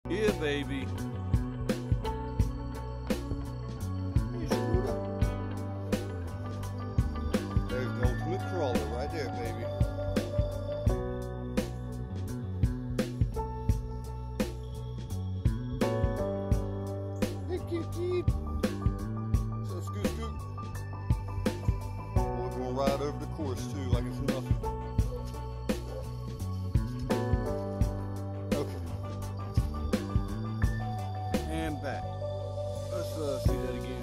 Yeah, baby. There's the ultimate crawler right there, baby. Hey, cute. So scoot, scoot. We're going right over the course too, like it's nothing. Okay. And back. Let's see that again.